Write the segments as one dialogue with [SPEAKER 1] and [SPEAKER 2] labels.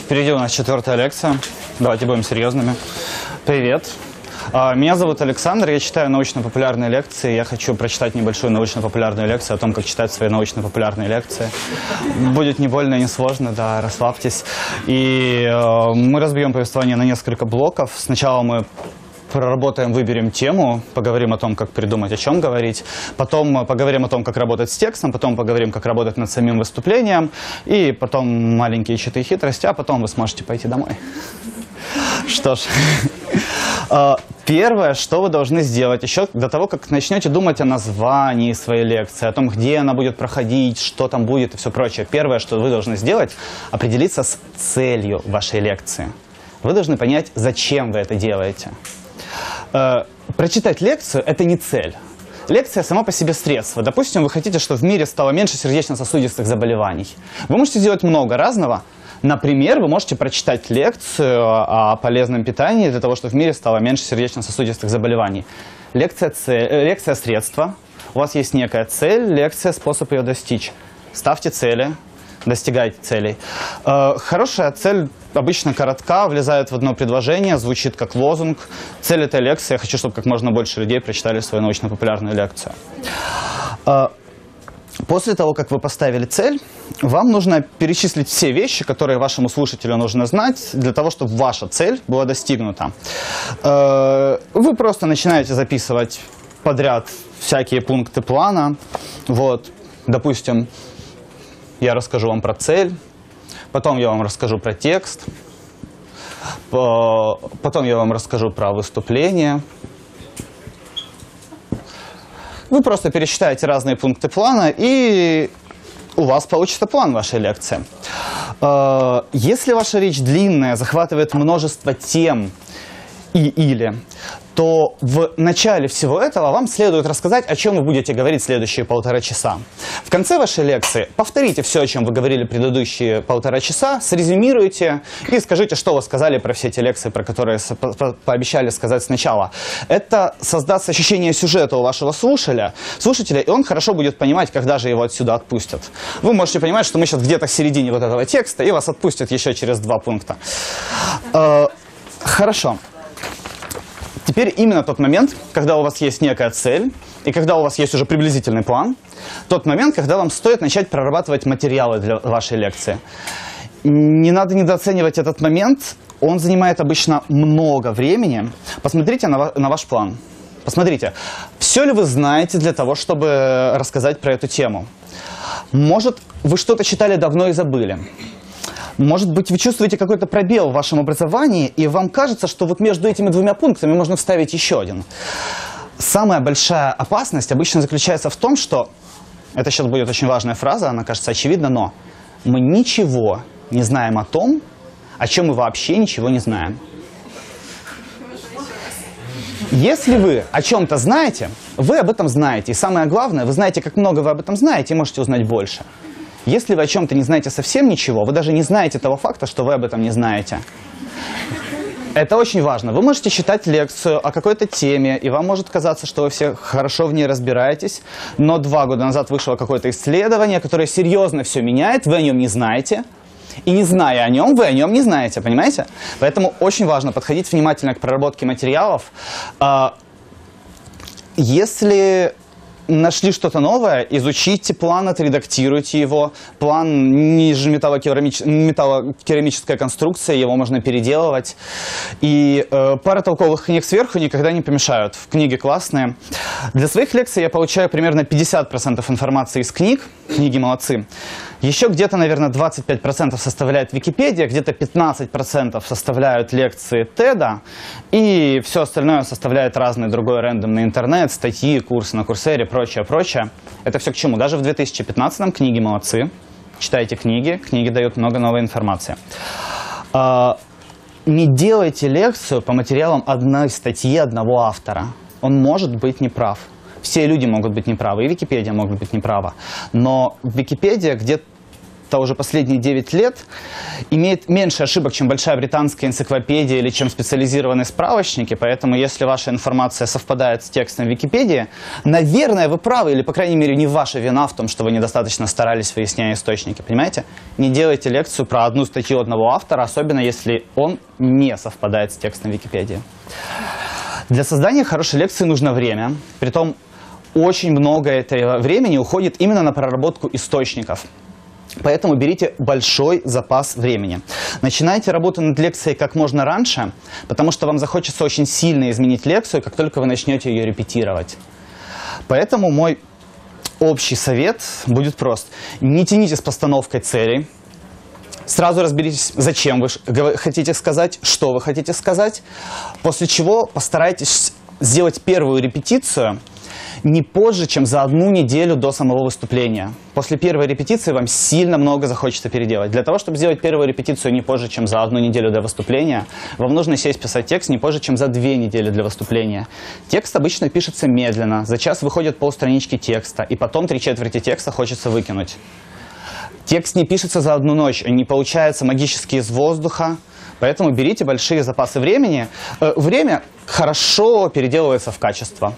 [SPEAKER 1] Впереди у нас 4-я лекция. Давайте будем серьезными. Привет. Меня зовут Александр, я читаю научно-популярные лекции. Я хочу прочитать небольшую научно-популярную лекцию о том, как читать свои научно-популярные лекции. Будет не больно и не сложно, да, расслабьтесь. И мы разбьем повествование на несколько блоков. Сначала мы проработаем, выберем тему, поговорим о том, как придумать, о чем говорить. Потом поговорим о том, как работать с текстом, потом поговорим, как работать над самим выступлением. И потом маленькие читы и хитрости, а потом вы сможете пойти домой. Что ж, первое, что вы должны сделать еще до того, как начнете думать о названии своей лекции, о том, где она будет проходить, что там будет и все прочее. Первое, что вы должны сделать, определиться с целью вашей лекции. Вы должны понять, зачем вы это делаете. Прочитать лекцию – это не цель. Лекция сама по себе средство. Допустим, вы хотите, чтобы в мире стало меньше сердечно-сосудистых заболеваний. Вы можете сделать много разного. Например, вы можете прочитать лекцию о полезном питании для того, чтобы в мире стало меньше сердечно-сосудистых заболеваний. Лекция средство. У вас есть некая цель, лекция – способ ее достичь. Ставьте цели, достигайте целей. Хорошая цель обычно коротка, влезает в одно предложение, звучит как лозунг. Цель этой лекции – я хочу, чтобы как можно больше людей прочитали свою научно-популярную лекцию. После того, как вы поставили цель, вам нужно перечислить все вещи, которые вашему слушателю нужно знать, для того, чтобы ваша цель была достигнута. Вы просто начинаете записывать подряд всякие пункты плана. Вот, допустим, я расскажу вам про цель, потом я вам расскажу про текст, потом я вам расскажу про выступление. Вы просто пересчитаете разные пункты плана, и у вас получится план вашей лекции. Если ваша речь длинная, захватывает множество тем или, то в начале всего этого вам следует рассказать, о чем вы будете говорить следующие 1,5 часа. В конце вашей лекции повторите все, о чем вы говорили предыдущие 1,5 часа, срезюмируйте и скажите, что вы сказали про все эти лекции, про которые пообещали сказать сначала. Это создаст ощущение сюжета у вашего слушателя, и он хорошо будет понимать, когда же его отсюда отпустят. Вы можете понимать, что мы сейчас где-то в середине вот этого текста, и вас отпустят еще через 2 пункта. Хорошо. Теперь именно тот момент, когда у вас есть некая цель, и когда у вас есть уже приблизительный план, тот момент, когда вам стоит начать прорабатывать материалы для вашей лекции. Не надо недооценивать этот момент, он занимает обычно много времени. Посмотрите на ваш план. Посмотрите, все ли вы знаете для того, чтобы рассказать про эту тему. Может, вы что-то читали давно и забыли. Может быть, вы чувствуете какой-то пробел в вашем образовании, и вам кажется, что вот между этими 2 пунктами можно вставить еще один. Самая большая опасность обычно заключается в том, что, это сейчас будет очень важная фраза, она кажется очевидна, но мы ничего не знаем о том, о чем мы вообще ничего не знаем. Если вы о чем-то знаете, вы об этом знаете. И самое главное, вы знаете, как много вы об этом знаете, и можете узнать больше. Если вы о чем-то не знаете совсем ничего, вы даже не знаете того факта, что вы об этом не знаете. Это очень важно. Вы можете читать лекцию о какой-то теме, и вам может казаться, что вы все хорошо в ней разбираетесь, но 2 года назад вышло какое-то исследование, которое серьезно все меняет, вы о нем не знаете, и не зная о нем, вы о нем не знаете, понимаете? Поэтому очень важно подходить внимательно к проработке материалов. Если нашли что-то новое, изучите план, отредактируйте его. План ниже металлокерамическая конструкция, его можно переделывать. И пара толковых книг сверху никогда не помешают. Книги классные. Для своих лекций я получаю примерно 50% информации из книг. Книги молодцы. Еще где-то, наверное, 25% составляет Википедия, где-то 15% составляют лекции TED, и все остальное составляет разный другой рандомный интернет, статьи, курсы на Курсере, прочее, прочее. Это все к чему? Даже в 2015-м книги молодцы. Читайте книги, книги дают много новой информации. Не делайте лекцию по материалам одной статьи одного автора. Он может быть неправ. Все люди могут быть неправы, и Википедия может быть неправа. Но Википедия, где уже последние 9 лет, имеет меньше ошибок, чем большая британская энциклопедия или чем специализированные справочники. Поэтому, если ваша информация совпадает с текстом Википедии, наверное, вы правы, или, по крайней мере, не ваша вина в том, что вы недостаточно старались, выясняя источники. Понимаете? Не делайте лекцию про одну статью одного автора, особенно если он не совпадает с текстом Википедии. Для создания хорошей лекции нужно время. Притом, очень много этого времени уходит именно на проработку источников. Поэтому берите большой запас времени. Начинайте работу над лекцией как можно раньше, потому что вам захочется очень сильно изменить лекцию, как только вы начнете ее репетировать. Поэтому мой общий совет будет прост. Не тяните с постановкой целей. Сразу разберитесь, зачем вы хотите сказать, что вы хотите сказать, после чего постарайтесь сделать первую репетицию не позже, чем за 1 неделю до самого выступления. После первой репетиции вам сильно много захочется переделать. Для того, чтобы сделать первую репетицию не позже, чем за 1 неделю до выступления, вам нужно сесть писать текст не позже, чем за 2 недели для выступления. Текст обычно пишется медленно. За час выходит полстранички текста, и потом 3/4 текста хочется выкинуть. Текст не пишется за 1 ночь, не получается магически из воздуха. Поэтому берите большие запасы времени. Время хорошо переделывается в качество.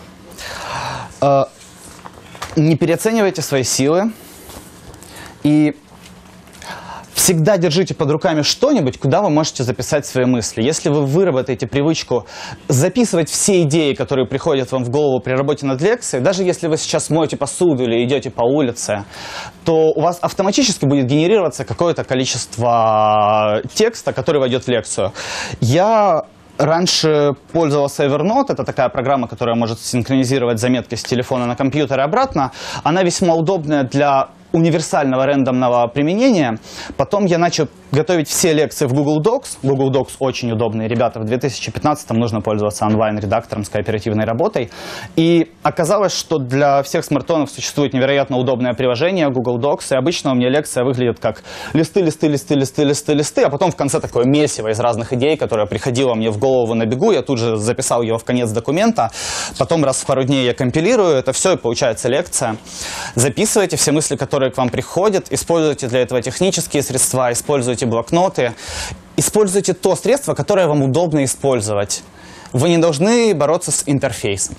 [SPEAKER 1] Не переоценивайте свои силы и всегда держите под руками что-нибудь, куда вы можете записать свои мысли. Если вы выработаете привычку записывать все идеи, которые приходят вам в голову при работе над лекцией, даже если вы сейчас моете посуду или идете по улице, то у вас автоматически будет генерироваться какое-то количество текста, который войдет в лекцию. Я раньше пользовался Evernote, это такая программа, которая может синхронизировать заметки с телефона на компьютер и обратно. Она весьма удобная для универсального рандомного применения. Потом я начал готовить все лекции в Google Docs. Google Docs очень удобные, ребята. В 2015-м нужно пользоваться онлайн-редактором с кооперативной работой. И оказалось, что для всех смартфонов существует невероятно удобное приложение Google Docs. И обычно у меня лекция выглядит как листы, а потом в конце такое месиво из разных идей, которое приходило мне в голову на бегу. Я тут же записал его в конец документа. Потом раз в пару дней я компилирую это все, и получается лекция. Записывайте все мысли, которые к вам приходят, используйте для этого технические средства, используйте блокноты, используйте то средство, которое вам удобно использовать. Вы не должны бороться с интерфейсом.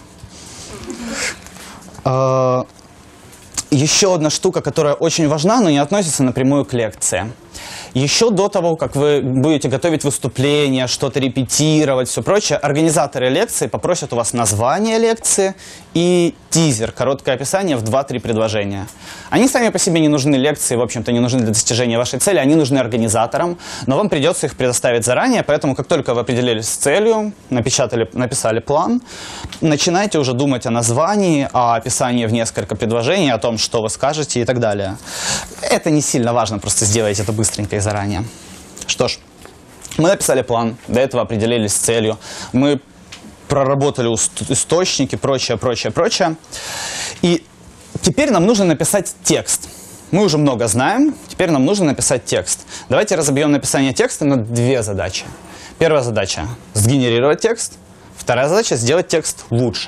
[SPEAKER 1] Еще одна штука, которая очень важна, но не относится напрямую к лекции. Еще до того, как вы будете готовить выступление, что-то репетировать, все прочее, организаторы лекции попросят у вас название лекции и тизер, короткое описание в 2-3 предложения. Они сами по себе не нужны лекции, в общем-то, не нужны для достижения вашей цели, они нужны организаторам, но вам придется их предоставить заранее, поэтому как только вы определились с целью, написали план, начинайте уже думать о названии, о описании в несколько предложений, о том, что вы скажете и так далее. Это не сильно важно, просто сделайте это быстренько и заранее. Что ж, мы написали план, до этого определились с целью, мы проработали источники, прочее. И теперь нам нужно написать текст. Мы уже много знаем, теперь нам нужно написать текст. Давайте разобьем написание текста на 2 задачи. Первая задача – сгенерировать текст. Вторая задача – сделать текст лучше.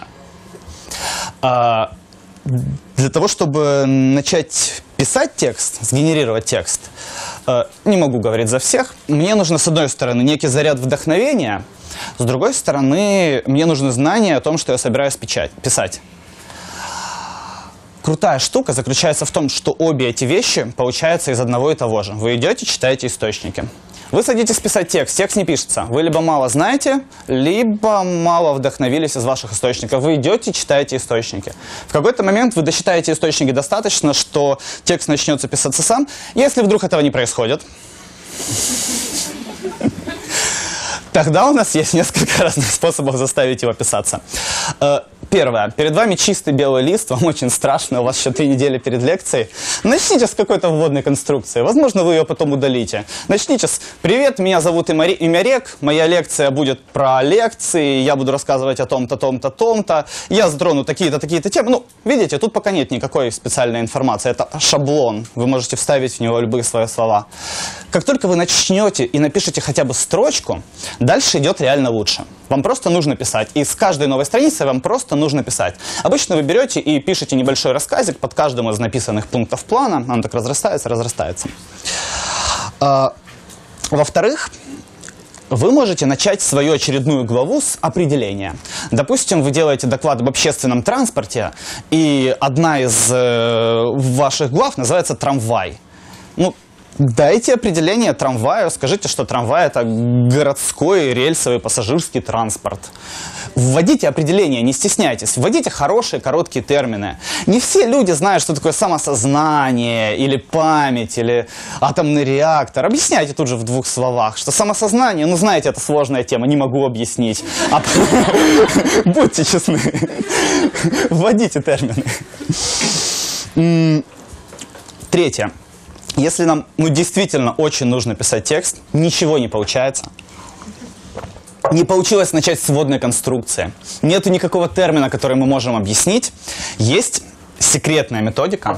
[SPEAKER 1] Для того, чтобы начать писать текст, сгенерировать текст, не могу говорить за всех, мне нужно, с одной стороны, некий заряд вдохновения, с другой стороны, мне нужны знания о том, что я собираюсь писать. Крутая штука заключается в том, что обе эти вещи получаются из одного и того же. Вы идете, читаете источники. Вы садитесь писать текст, текст не пишется. Вы либо мало знаете, либо мало вдохновились из ваших источников. Вы идете, читаете источники. В какой-то момент вы дочитаете источники достаточно, что текст начнется писаться сам. Если вдруг этого не происходит, тогда у нас есть несколько разных способов заставить его писаться. Первое. Перед вами чистый белый лист, вам очень страшно, у вас еще 3 недели перед лекцией. Начните с какой-то вводной конструкции, возможно, вы ее потом удалите. Начните с «Привет, меня зовут Имярек, моя лекция будет про лекции, я буду рассказывать о том-то, том-то, том-то, я затрону такие-то, такие-то темы». Ну, видите, тут пока нет никакой специальной информации, это шаблон, вы можете вставить в него любые свои слова. Как только вы начнете и напишите хотя бы строчку, дальше идет реально лучше. Вам просто нужно писать, и с каждой новой страницы вам просто что нужно писать. Обычно вы берете и пишете небольшой рассказик под каждым из написанных пунктов плана. Он так разрастается, разрастается. Во-вторых, вы можете начать свою очередную главу с определения. Допустим, вы делаете доклад об общественном транспорте, и одна из ваших глав называется «Трамвай». Ну, дайте определение трамваю, скажите, что трамвай – это городской рельсовый пассажирский транспорт. Вводите определение, не стесняйтесь, вводите хорошие короткие термины. Не все люди знают, что такое самосознание, или память, или атомный реактор. Объясняйте тут же в 2 словах, что самосознание, ну знаете, это сложная тема, не могу объяснить. Будьте честны, вводите термины. Третье. Если нам действительно очень нужно писать текст, ничего не получается. Не получилось начать с вводной конструкции. Нету никакого термина, который мы можем объяснить. Есть секретная методика.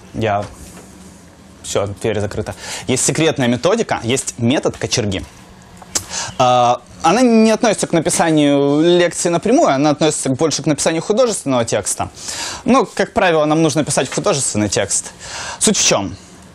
[SPEAKER 1] Все, дверь закрыта. Есть секретная методика, есть метод кочерги. Она не относится к написанию лекции напрямую, она относится больше к написанию художественного текста. Но, как правило, нам нужно писать художественный текст. Суть в чем?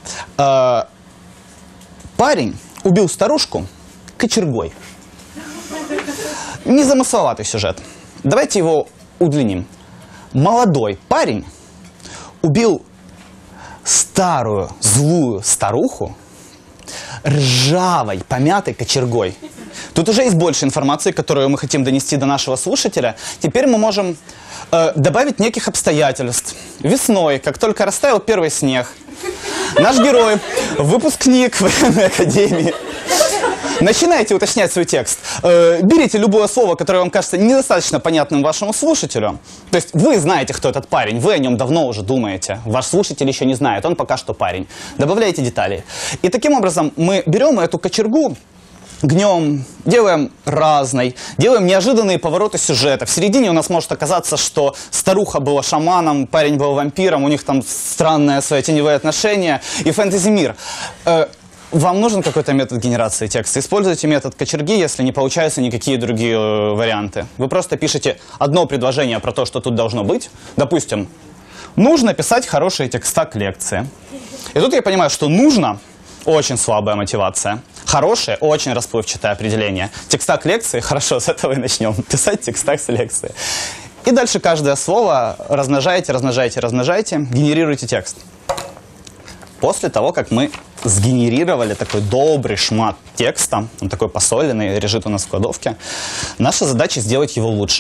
[SPEAKER 1] Парень убил старушку кочергой. Незамысловатый сюжет. Давайте его удлиним. Молодой парень убил старую злую старуху ржавой, помятой кочергой. Тут уже есть больше информации, которую мы хотим донести до нашего слушателя. Теперь мы можем добавить неких обстоятельств. Весной, как только растаял первый снег, наш герой, выпускник военной академии, начинайте уточнять свой текст. Берите любое слово, которое вам кажется недостаточно понятным вашему слушателю. То есть вы знаете, кто этот парень, вы о нем давно уже думаете. Ваш слушатель еще не знает, он пока что парень. Добавляйте детали. И таким образом мы берем эту кочергу, гнем, делаем разной, делаем неожиданные повороты сюжета. В середине у нас может оказаться, что старуха была шаманом, парень был вампиром, у них там странное свои теневые отношения и фэнтези-мир. Вам нужен какой-то метод генерации текста? Используйте метод кочерги, если не получаются никакие другие варианты. Вы просто пишете одно предложение про то, что тут должно быть. Допустим, нужно писать хорошие текста к лекции. И тут я понимаю, что нужно очень слабая мотивация. Хорошее, очень расплывчатое определение. Текста к лекции, хорошо, с этого и начнем. Писать текста к лекции. И дальше каждое слово размножаете, размножаете, размножаете, генерируете текст. После того, как мы сгенерировали такой добрый шмат текста, он такой посоленный, лежит у нас в кладовке, наша задача сделать его лучше.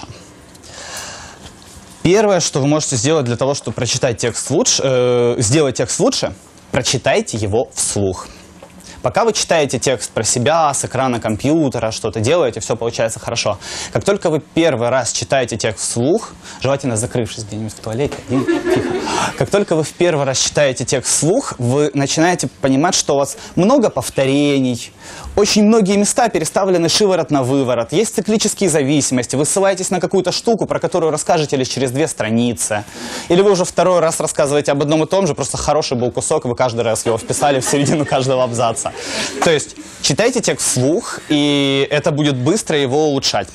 [SPEAKER 1] Первое, что вы можете сделать для того, чтобы прочитать текст лучше, сделать текст лучше, прочитайте его вслух. Пока вы читаете текст про себя, с экрана компьютера, что-то делаете, все получается хорошо. Как только вы первый раз читаете текст вслух, желательно закрывшись где-нибудь в туалете, тихо. Как только вы в первый раз читаете текст вслух, вы начинаете понимать, что у вас много повторений, очень многие места переставлены шиворот на выворот, есть циклические зависимости, вы ссылаетесь на какую-то штуку, про которую расскажете лишь через 2 страницы. Или вы уже второй раз рассказываете об одном и том же, просто хороший был кусок, и вы каждый раз его вписали в середину каждого абзаца. То есть читайте текст вслух, и это будет быстро его улучшать.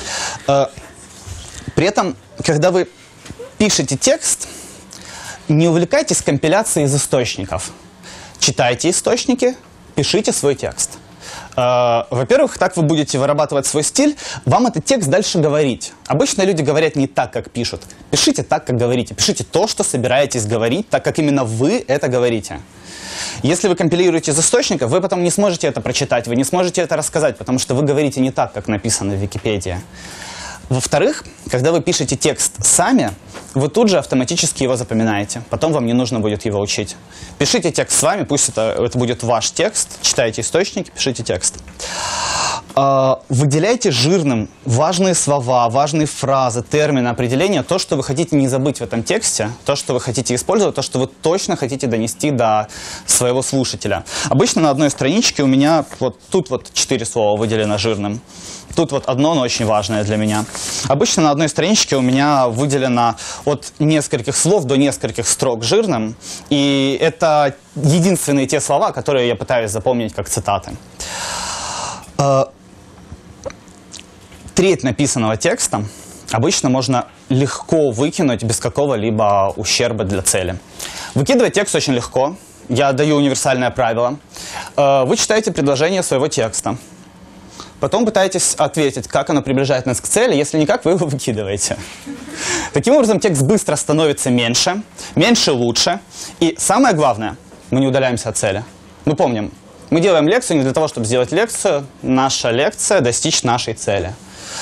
[SPEAKER 1] При этом, когда вы пишете текст, не увлекайтесь компиляцией из источников. Читайте источники, пишите свой текст. Во-первых, так вы будете вырабатывать свой стиль, вам этот текст дальше говорить. Обычно люди говорят не так, как пишут. Пишите так, как говорите. Пишите то, что собираетесь говорить, так как именно вы это говорите. Если вы компилируете из источников, вы потом не сможете это прочитать, вы не сможете это рассказать, потому что вы говорите не так, как написано в Википедии. Во-вторых, когда вы пишете текст сами, вы тут же автоматически его запоминаете. Потом вам не нужно будет его учить. Пишите текст с вами, пусть это будет ваш текст. Читайте источники, пишите текст. Выделяйте жирным важные слова, важные фразы, термины, определения, то, что вы хотите не забыть в этом тексте, то, что вы хотите использовать, то, что вы точно хотите донести до своего слушателя. Обычно на одной страничке у меня вот тут вот 4 слова выделено жирным. Тут вот одно, но очень важное для меня. Обычно на одной страничке у меня выделено от нескольких слов до нескольких строк жирным. И это единственные те слова, которые я пытаюсь запомнить как цитаты. Треть написанного текста, обычно можно легко выкинуть без какого-либо ущерба для цели. Выкидывать текст очень легко. Я даю универсальное правило. Вы читаете предложение своего текста. Потом пытаетесь ответить, как оно приближает нас к цели. Если никак, вы его выкидываете. Таким образом, текст быстро становится меньше. Меньше лучше. И самое главное, мы не удаляемся от цели. Мы помним, мы делаем лекцию не для того, чтобы сделать лекцию. Наша лекция – достичь нашей цели.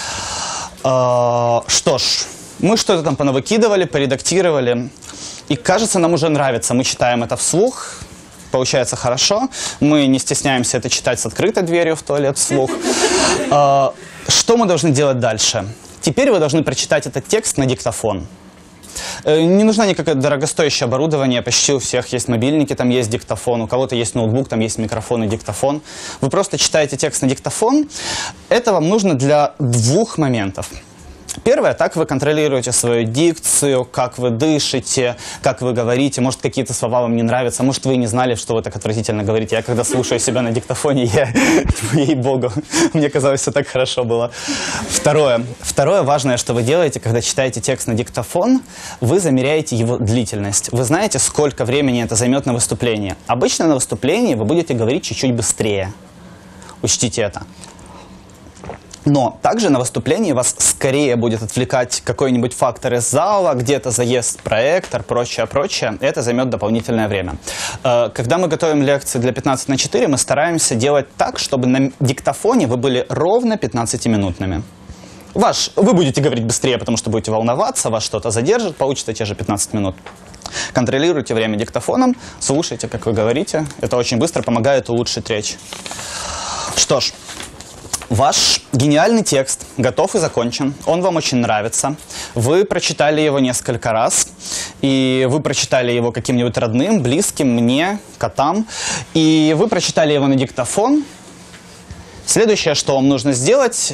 [SPEAKER 1] Что ж, мы что-то там понавыкидывали, поредактировали. И кажется, нам уже нравится. Мы читаем это вслух. Получается хорошо. Мы не стесняемся это читать с открытой дверью в туалет вслух. Что мы должны делать дальше? Теперь вы должны прочитать этот текст на диктофон. Не нужно никакое дорогостоящее оборудование. Почти у всех есть мобильники, там есть диктофон. У кого-то есть ноутбук, там есть микрофон и диктофон. Вы просто читаете текст на диктофон. Это вам нужно для двух моментов. Первое, так вы контролируете свою дикцию, как вы дышите, как вы говорите. Может, какие-то слова вам не нравятся, может, вы не знали, что вы так отвратительно говорите. Я когда слушаю себя на диктофоне, ей-богу, мне казалось, все так хорошо было. Второе важное, что вы делаете, когда читаете текст на диктофон, вы замеряете его длительность. Вы знаете, сколько времени это займет на выступлении. Обычно на выступлении вы будете говорить чуть-чуть быстрее. Учтите это. Но также на выступлении вас скорее будет отвлекать какой-нибудь фактор из зала, где-то заезд проектор, прочее. Это займет дополнительное время. Когда мы готовим лекции для 15×4, мы стараемся делать так, чтобы на диктофоне вы были ровно 15-минутными. Вы будете говорить быстрее, потому что будете волноваться, вас что-то задержит, получится те же 15 минут. Контролируйте время диктофоном, слушайте, как вы говорите. Это очень быстро помогает улучшить речь. Что ж. Ваш гениальный текст готов и закончен, он вам очень нравится, вы прочитали его несколько раз, и вы прочитали его каким-нибудь родным, близким, мне, котам, и вы прочитали его на диктофон. Следующее, что вам нужно сделать,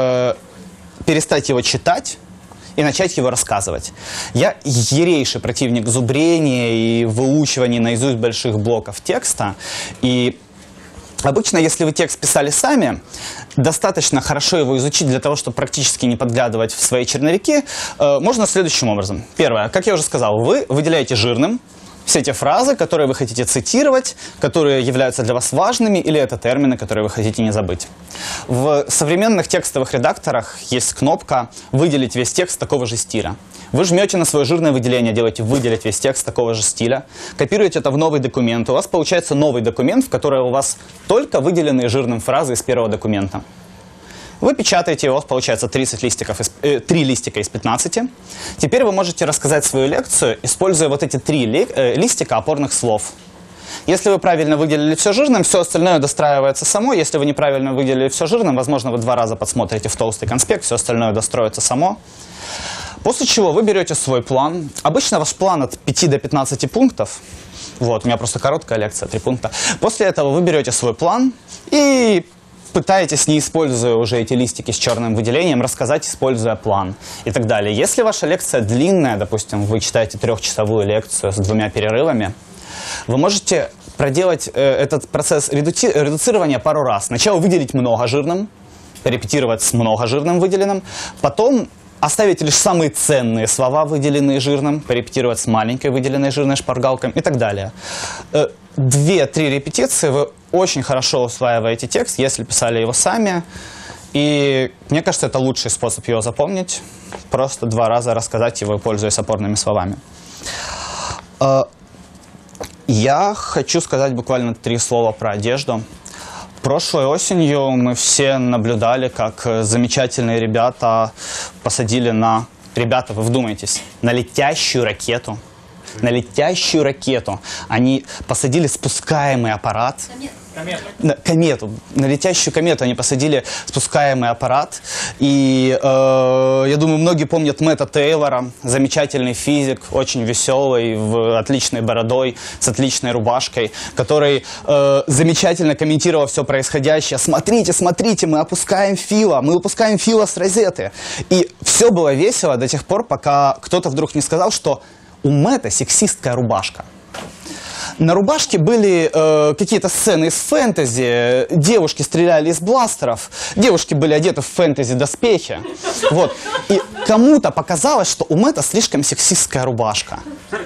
[SPEAKER 1] перестать его читать и начать его рассказывать. Я ярейший противник зубрения и выучивания наизусть больших блоков текста, и обычно, если вы текст писали сами, достаточно хорошо его изучить для того, чтобы практически не подглядывать в свои черновики, можно следующим образом. Первое, как я уже сказал, вы выделяете жирным все те фразы, которые вы хотите цитировать, которые являются для вас важными, или это термины, которые вы хотите не забыть. В современных текстовых редакторах есть кнопка «Выделить весь текст такого же стиля». Вы жмете на свое жирное выделение, делаете «Выделить весь текст такого же стиля», копируете это в новый документ, у вас получается новый документ, в котором у вас только выделенные жирным фразы из первого документа. Вы печатаете, у вас получается 3 листика из 15. Теперь вы можете рассказать свою лекцию, используя вот эти 3 листика опорных слов. Если вы правильно выделили все жирным, все остальное достраивается само. Если вы неправильно выделили все жирным, возможно, вы 2 раза подсмотрите в толстый конспект, все остальное достроится само. После чего вы берете свой план. Обычно ваш план от 5 до 15 пунктов. Вот, у меня просто короткая лекция, 3 пункта. После этого вы берете свой план и пытаетесь, не используя уже эти листики с черным выделением, рассказать, используя план и так далее. Если ваша лекция длинная, допустим, вы читаете 3-часовую лекцию с 2 перерывами, вы можете проделать этот процесс редуцирования пару раз. Сначала выделить много жирным, репетировать с много жирным выделенным, потом оставить лишь самые ценные слова, выделенные жирным, порепетировать с маленькой выделенной жирной шпаргалкой и так далее. 2-3 репетиции вы очень хорошо усваиваете текст, если писали его сами. И мне кажется, это лучший способ его запомнить. Просто 2 раза рассказать его, пользуясь опорными словами. Я хочу сказать буквально 3 слова про одежду. Прошлой осенью мы все наблюдали, как замечательные ребята посадили на... Ребята, вы вдумайтесь, на летящую ракету. На летящую ракету. Они посадили спускаемый аппарат. Комету. На летящую комету они посадили спускаемый аппарат. И я думаю, многие помнят Мэтта Тейлора, замечательный физик, очень веселый, в отличной бородой, с отличной рубашкой, который замечательно комментировал все происходящее. Смотрите, смотрите, мы выпускаем Фила с розеты. И все было весело до тех пор, пока кто-то вдруг не сказал, что у Мэтта сексистская рубашка. На рубашке были какие-то сцены из фэнтези, девушки стреляли из бластеров, девушки были одеты в фэнтези-доспехи. Вот. И кому-то показалось, что у Мэтта слишком сексистская рубашка.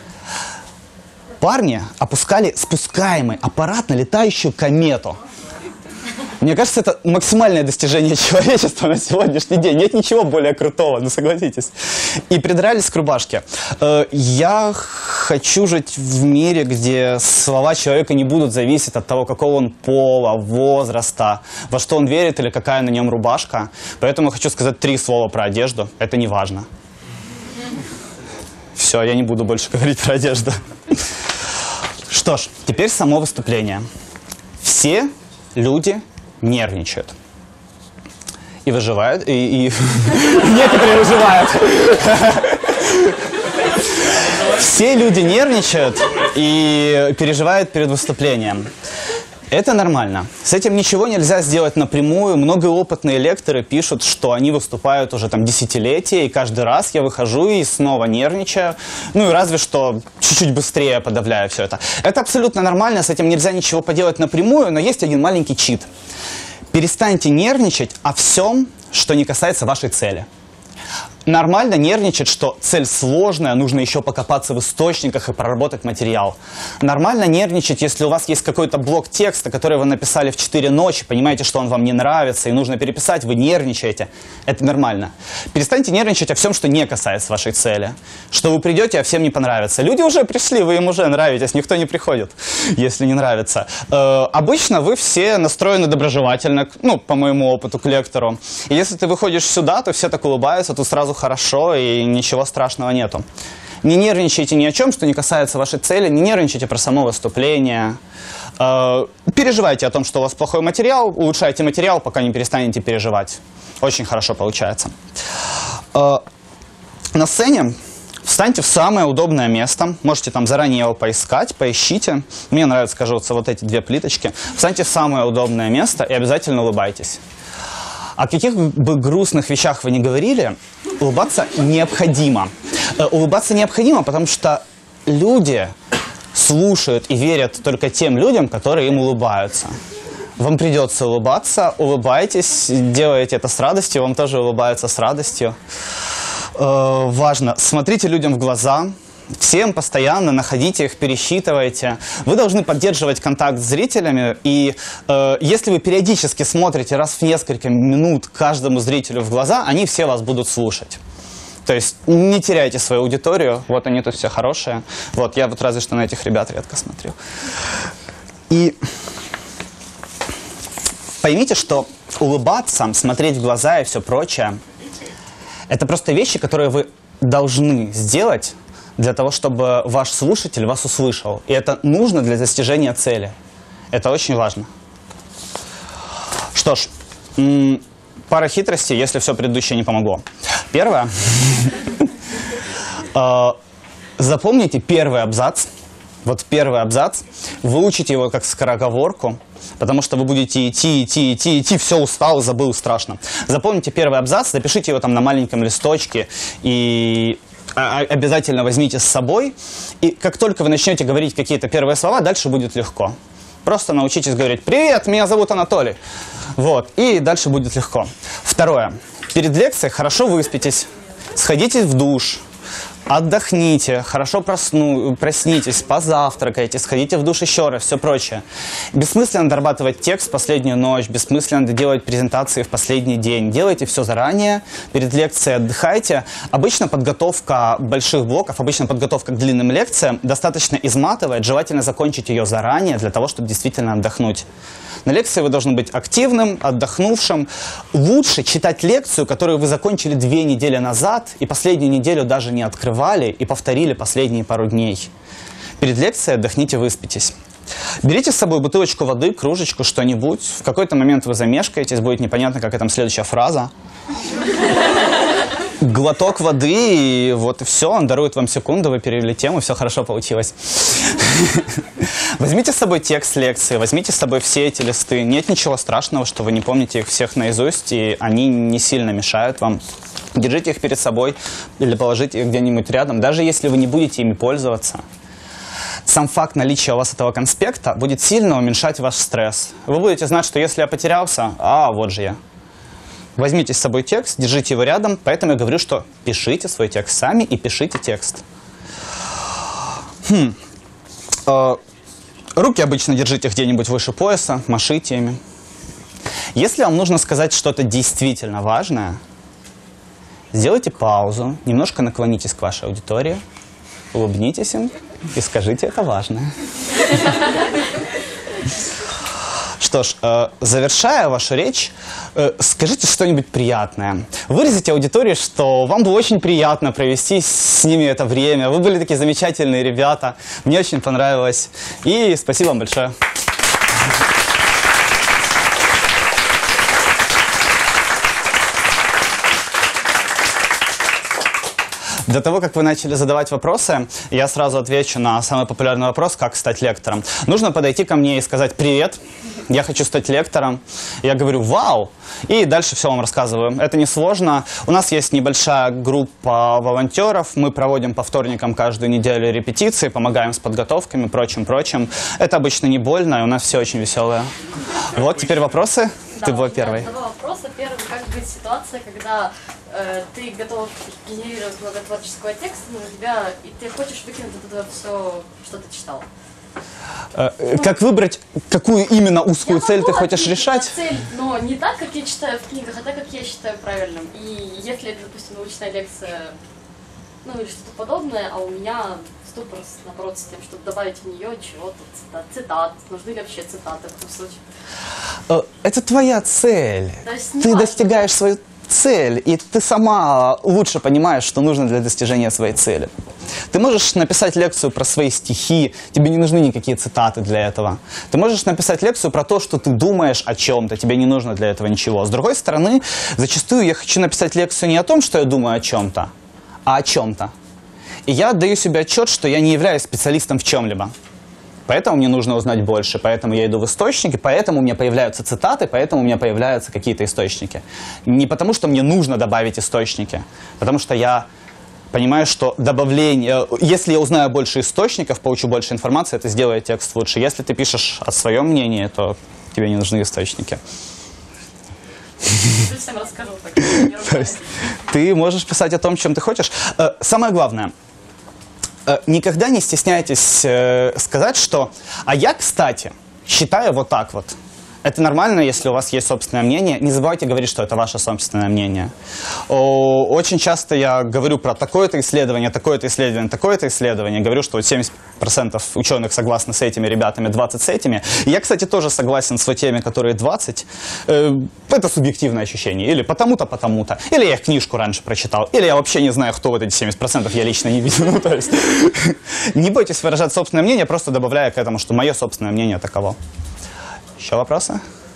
[SPEAKER 1] Парни опускали спускаемый аппарат на летающую комету. Мне кажется, это максимальное достижение человечества на сегодняшний день. Нет ничего более крутого, ну согласитесь. И придрались к рубашке. Я хочу жить в мире, где слова человека не будут зависеть от того, какого он пола, возраста, во что он верит или какая на нем рубашка. Поэтому хочу сказать 3 слова про одежду. Это не важно. Все, я не буду больше говорить про одежду. Что ж, теперь само выступление. Все люди нервничают. И выживают, и некоторые выживают. Все люди нервничают и переживают перед выступлением. Это нормально. С этим ничего нельзя сделать напрямую. Многие опытные лекторы пишут, что они выступают уже там десятилетия, и каждый раз я выхожу и снова нервничаю. Ну и разве что чуть-чуть быстрее подавляю все это. Это абсолютно нормально, с этим нельзя ничего поделать напрямую, но есть один маленький чит. Перестаньте нервничать о всем, что не касается вашей цели. Нормально нервничать, что цель сложная, нужно еще покопаться в источниках и проработать материал. Нормально нервничать, если у вас есть какой-то блок текста, который вы написали в 4 ночи, понимаете, что он вам не нравится и нужно переписать, вы нервничаете. Это нормально. Перестаньте нервничать о всем, что не касается вашей цели. Что вы придете, а всем не понравится. Люди уже пришли, вы им уже нравитесь, никто не приходит, если не нравится. Обычно вы все настроены доброжелательно, ну, по моему опыту, к лектору. И если ты выходишь сюда, то все так улыбаются, тут сразу хорошо и ничего страшного нету. Не нервничайте ни о чем, что не касается вашей цели, не нервничайте про само выступление. Переживайте о том, что у вас плохой материал, улучшайте материал, пока не перестанете переживать. Очень хорошо получается. На сцене встаньте в самое удобное место. Можете там заранее его поискать, поищите. Мне нравится, кажется, вот эти 2 плиточки. Встаньте в самое удобное место и обязательно улыбайтесь. О каких бы грустных вещах вы ни говорили, улыбаться необходимо. Улыбаться необходимо, потому что люди слушают и верят только тем людям, которые им улыбаются. Вам придется улыбаться, улыбайтесь, делайте это с радостью, вам тоже улыбаются с радостью. Важно, смотрите людям в глаза. Всем постоянно находите их, пересчитывайте. Вы должны поддерживать контакт с зрителями. И если вы периодически смотрите раз в несколько минут каждому зрителю в глаза, они все вас будут слушать. То есть не теряйте свою аудиторию. Вот они тут все хорошие. Вот я вот разве что на этих ребят редко смотрю. И поймите, что улыбаться, смотреть в глаза и все прочее, это просто вещи, которые вы должны сделать для того, чтобы ваш слушатель вас услышал. И это нужно для достижения цели. Это очень важно. Что ж, пара хитростей, если все предыдущее не помогло. Первое. Запомните первый абзац. Вот первый абзац. Выучите его как скороговорку, потому что вы будете идти, все, устал, забыл, страшно. Запомните первый абзац, запишите его там на маленьком листочке и обязательно возьмите с собой. И как только вы начнете говорить какие-то первые слова, дальше будет легко. Просто научитесь говорить: «Привет, меня зовут Анатолий». Вот, и дальше будет легко. Второе. Перед лекцией хорошо выспитесь, сходите в душ, отдохните, хорошо проснитесь, позавтракайте, сходите в душ еще раз, все прочее. Бессмысленно дорабатывать текст в последнюю ночь, бессмысленно делать презентации в последний день. Делайте все заранее, перед лекцией отдыхайте. Обычно подготовка больших блоков, обычно подготовка к длинным лекциям достаточно изматывает. Желательно закончить ее заранее для того, чтобы действительно отдохнуть. На лекции вы должны быть активным, отдохнувшим. Лучше читать лекцию, которую вы закончили 2 недели назад и последнюю неделю даже не открывали и повторили последние пару дней. Перед лекцией отдохните, выспитесь. Берите с собой бутылочку воды, кружечку, что-нибудь. В какой-то момент вы замешкаетесь, будет непонятно, какая там следующая фраза. Глоток воды, и вот и все, он дарует вам секунду, вы перевели тему, все хорошо получилось. Возьмите с собой текст лекции, возьмите с собой все эти листы. Нет ничего страшного, что вы не помните их всех наизусть, и они не сильно мешают вам. Держите их перед собой или положите их где-нибудь рядом, даже если вы не будете ими пользоваться. сам факт наличия у вас этого конспекта будет сильно уменьшать ваш стресс. Вы будете знать, что если я потерялся, вот же я. Возьмите с собой текст, держите его рядом, поэтому я говорю, что пишите свой текст сами и пишите текст. Руки обычно держите где-нибудь выше пояса, машите ими. Если вам нужно сказать что-то действительно важное, сделайте паузу, немножко наклонитесь к вашей аудитории, улыбнитесь им и скажите это важное. Что ж, завершая вашу речь, скажите что-нибудь приятное. Выразите аудитории, что вам было очень приятно провести с ними это время. Вы были такие замечательные ребята. Мне очень понравилось. И спасибо вам большое. До того, как вы начали задавать вопросы, я сразу отвечу на самый популярный вопрос, как стать лектором. Нужно подойти ко мне и сказать: «Привет, я хочу стать лектором». Я говорю: «Вау!» И дальше все вам рассказываю. Это несложно. У нас есть небольшая группа волонтеров. Мы проводим по вторникам каждую неделю репетиции, помогаем с подготовками, прочим. Это обычно не больно, и у нас все очень веселое. Вот, теперь вопросы.
[SPEAKER 2] Да,
[SPEAKER 1] ты была первой.
[SPEAKER 2] Два вопроса. Первый: как быть ситуация, когда ты готов генерировать много творческого текста, но и ты хочешь выкинуть оттуда все, что ты читал?
[SPEAKER 1] Как выбрать, какую именно узкую цель ты хочешь решать?
[SPEAKER 2] Цель, но не так, как я читаю в книгах, а так, как я считаю правильным. И если это, допустим, научная лекция, или что-то подобное, а у меня ступор, наоборот, с тем, чтобы добавить в нее чего-то, цитат. Нужны ли вообще цитаты в этом случае?
[SPEAKER 1] Это твоя цель. Ты достигаешь свою цель, и ты сама лучше понимаешь, что нужно для достижения своей цели. Ты можешь написать лекцию про свои стихи, тебе не нужны никакие цитаты для этого. Ты можешь написать лекцию про то, что ты думаешь о чем-то, тебе не нужно для этого ничего. С другой стороны, зачастую я хочу написать лекцию не о том, что я думаю о чем-то, а о чем-то. И я отдаю себе отчет, что я не являюсь специалистом в чем-либо. Поэтому мне нужно узнать больше, поэтому я иду в источники, поэтому у меня появляются цитаты, поэтому у меня появляются какие-то источники. Не потому, что мне нужно добавить источники, потому что я понимаю, что добавление... Если я узнаю больше источников, получу больше информации, это сделает текст лучше. Если ты пишешь о своем мнении, то тебе не нужны источники.
[SPEAKER 2] Всем расскажу.
[SPEAKER 1] То есть ты можешь писать о том, чем ты хочешь. Самое главное... Никогда не стесняйтесь сказать, что «а я, кстати, считаю вот так вот». Это нормально, если у вас есть собственное мнение. Не забывайте говорить, что это ваше собственное мнение. Очень часто я говорю про такое-то исследование, такое-то исследование, такое-то исследование. Говорю, что 70% ученых согласны с этими ребятами, 20 с этими. И я, кстати, тоже согласен с теми, которые 20. Это субъективное ощущение. Или потому-то, потому-то. Или я их книжку раньше прочитал. Или я вообще не знаю, кто вот эти 70%, я лично не видел. Ну, то есть, не бойтесь выражать собственное мнение, просто добавляя к этому, что мое собственное мнение таково. Еще вопросы?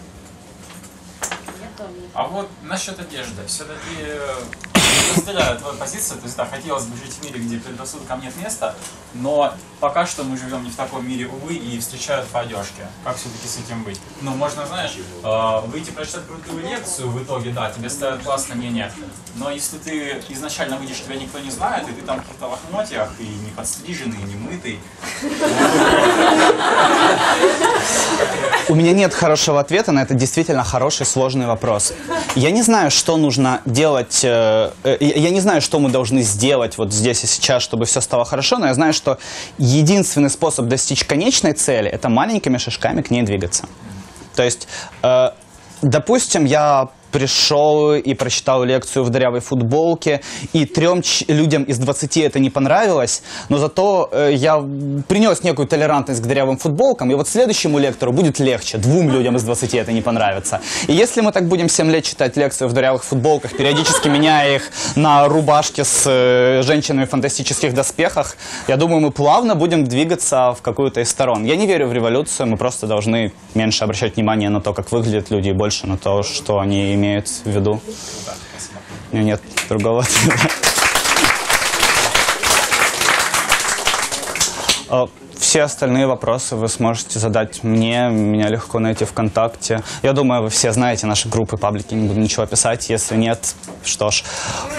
[SPEAKER 3] А вот насчет одежды. Все-таки разделяю твою позицию. То есть, да, хотелось бы жить в мире, где предрассудкам нет места, но пока что мы живем не в таком мире, увы, и встречают по одежке. Как все-таки с этим быть? Ну, можно, знаешь, выйти прочитать крутую лекцию, в итоге, да, тебе ставят классное мнение, но если ты изначально выйдешь, тебя никто не знает, и ты там в каких-то лохмотьях, и не подстриженный, и не мытый.
[SPEAKER 1] У меня нет хорошего ответа на этот действительно хороший, сложный вопрос. Я не знаю, что нужно делать, я не знаю, что мы должны сделать вот здесь и сейчас, чтобы все стало хорошо, но я знаю, что единственный способ достичь конечной цели – это маленькими шажками к ней двигаться. То есть, допустим, я пришел и прочитал лекцию в дырявой футболке, и 3 людям из 20 это не понравилось, но зато я принес некую толерантность к дырявым футболкам, и вот следующему лектору будет легче, 2 людям из 20 это не понравится. И если мы так будем 7 лет читать лекцию в дырявых футболках, периодически меняя их на рубашки с женщинами в фантастических доспехах, я думаю, мы плавно будем двигаться в какую-то из сторон. Я не верю в революцию, мы просто должны меньше обращать внимание на то, как выглядят люди, и больше на то, что они имеют в виду. У меня нет другого ответа. Все остальные вопросы вы сможете задать мне, меня легко найти ВКонтакте. Я думаю, вы все знаете наши группы, паблики, не буду ничего писать. Если нет, что ж.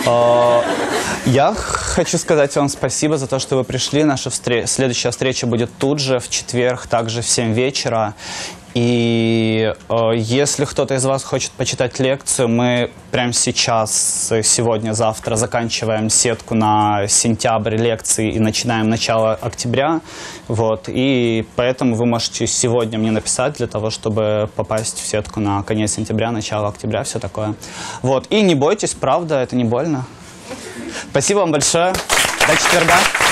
[SPEAKER 1] Я хочу сказать вам спасибо за то, что вы пришли. Наша следующая встреча будет тут же, в четверг, также в 7 вечера. И если кто-то из вас хочет почитать лекцию, мы прямо сейчас, сегодня, завтра заканчиваем сетку на сентябрь лекций и начинаем начало октября. Вот. И поэтому вы можете сегодня мне написать для того, чтобы попасть в сетку на конец сентября, начало октября, все такое. Вот. И не бойтесь, правда, это не больно. Спасибо вам большое. До четверга.